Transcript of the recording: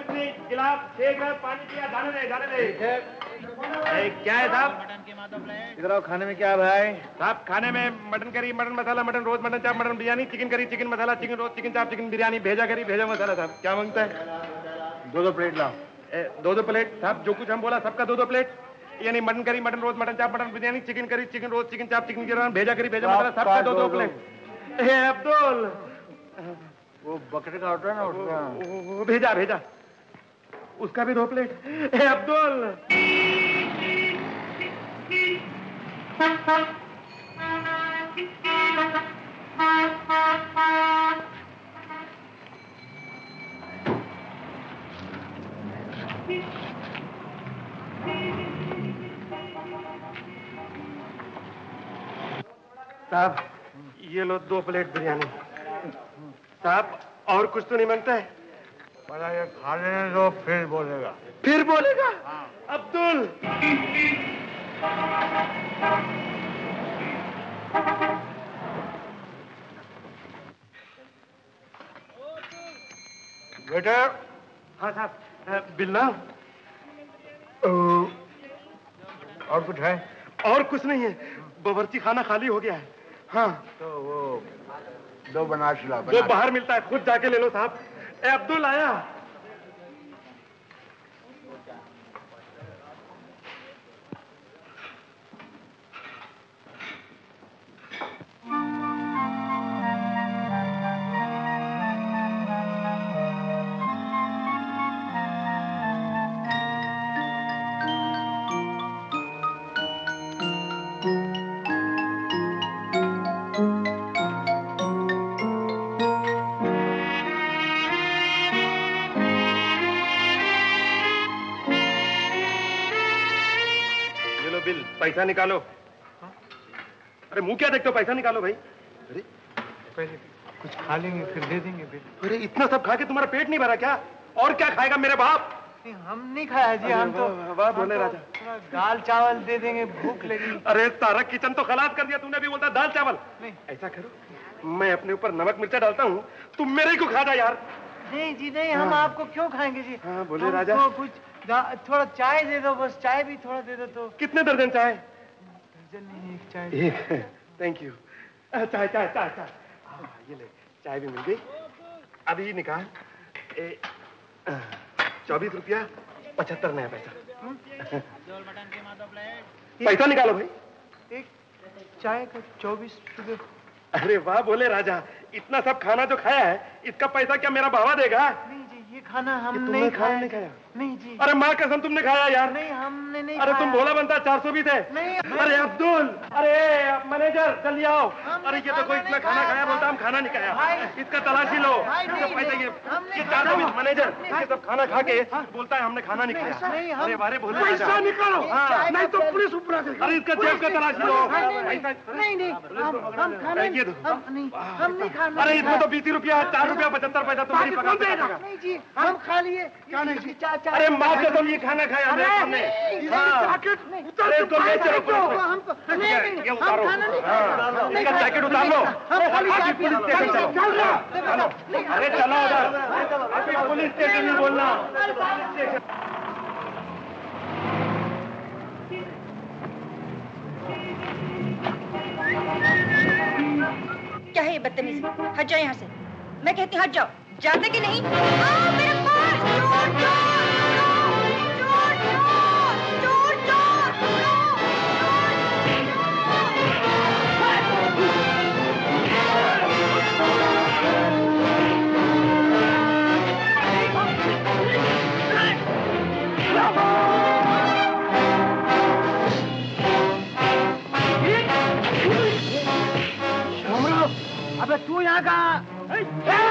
नहीं, गिलास, शेक है, पानी पिया, जाने दे, जाने दे। क्या है साहब? इधर आओ, खाने में क्या है भाई? साहब खाने में mutton curry, mutton masala, mutton रोज, mutton chaap, mutton biryani, chicken curry, chicken masala, chicken रोज, चिकन चाप, चिकन बिरयानी, भेजा करी, भेजा मसाला। साहब क्या मांगता है? 2-2 प्लेट लाओ। 2-2 प्लेट साहब, जो कुछ हम बोला सबका 2-2 प्लेट। यानी मटन करी, मटन रोज, mutton chaap, mutton biryani, chicken curry, chicken रोज, चिकन चाप, चिकन बिरयानी, भेजा करी, भेजा मसाला, सबका 2-2 प्लेट। अब्दुल, वो बकरे का होता है ना उसका। भेजा भेजा, उसका भी 2 प्लेट। अब्दुल, साहब ये लो 2 प्लेट बिरयानी। साहब और कुछ तो नहीं मांगता है? पहले ये खा लेने दो, फिर बोलेगा। फिर बोलेगा? अब्दुल, वेटर। हाँ साहब, बिल ना? और कुछ है? और कुछ नहीं है, बावर्ची खाना खाली हो गया है। हाँ तो वो 2 बनारसी लाओ। वो बाहर मिलता है, खुद जाके ले लो साहब। अब्दुल आया। बिल, पैसा निकालो। अरे मुंह क्या देखते हो, पैसा निकालो भाई। अरे पहले कुछ खा लेंगे फिर दे देंगे बिल। अरे इतना सब खा के तुम्हारा पेट नहीं भरा क्या? और क्या खाएगा मेरे बाप? नहीं, हम नहीं खाया जी। हम तो वाह बोले राजा। दाल चावल दे देंगे, भूख लगी। अरे सारा किचन तो खलास कर दिया तूने, भी बोलता दाल चावल। नहीं ऐसा करो, मैं अपने ऊपर नमक मिर्चा डालता हूँ, तुम मेरे ही को खा जा यार। नहीं जी नहीं, हम आपको क्यों खाएंगे जी? हाँ बोले राजा। कुछ थोड़ा चाय दे दो, बस चाय भी थोड़ा दे दो। तो कितने दर्जन चाय? दर्जन नहीं, एक चाय। एक, थैंक यू। चाय चाय चाय चाय। ये ले, चाय भी मिल गई। अभी निकाल 24 रुपया 75 नया पैसा। पैसा निकालो भाई। एक चाय का 24 रुपये। अरे वाह बोले राजा, इतना सब खाना जो खाया है, इसका पैसा क्या मेरा बाबा देगा? नहीं जी, ये खाना हम नहीं खाया। नहीं खाया? नहीं जी। अरे माँ कसम तुमने खाया यार। नहीं, हमने नहीं अरे खाया। तुम भोला बनता 420 है। नहीं। अरे अब्दुल, अरे मैनेजर जल्दी आओ। अरे ये तो कोई इतना खाना खाया, बोलता हम खाना नहीं खाया। इसका तलाशी लो। इसका पैसा ये 420 मैनेजर ये सब खाना खा के बोलता है हमने खाना नहीं खाया। अरे बारे बोले पैसा निकालो, नहीं तो पुलिस ऊपर आ जाएगी। अरे इसका जेब का तलाशी लो। नहीं, हम खाना ये दो। हम नहीं खाना। अरे इसमें तो 20 रुपया, 4 रुपया 75 पैसा तुम्हारी पकड़ देगा। नहीं जी, हम खा लिए। क्या नहीं जी? अरे माँ कसम ये खाना खाया मेरे सामने। अरे इसको ले चलो पुलिस में। ये उतारो। इसका जैकेट उतार लो। पुलिस स्टेशन चलो। अरे चलो उधर, अभी पुलिस स्टेशन में बोलना। क्या है ये बदतमीजी? हट जाओ यहाँ से। मैं कहती हूँ हट जाओ। जाते कि नहीं? मेरे पास! चोर, चोर, चोर, चोर, चोर, चोर, अबे तू यहाँ का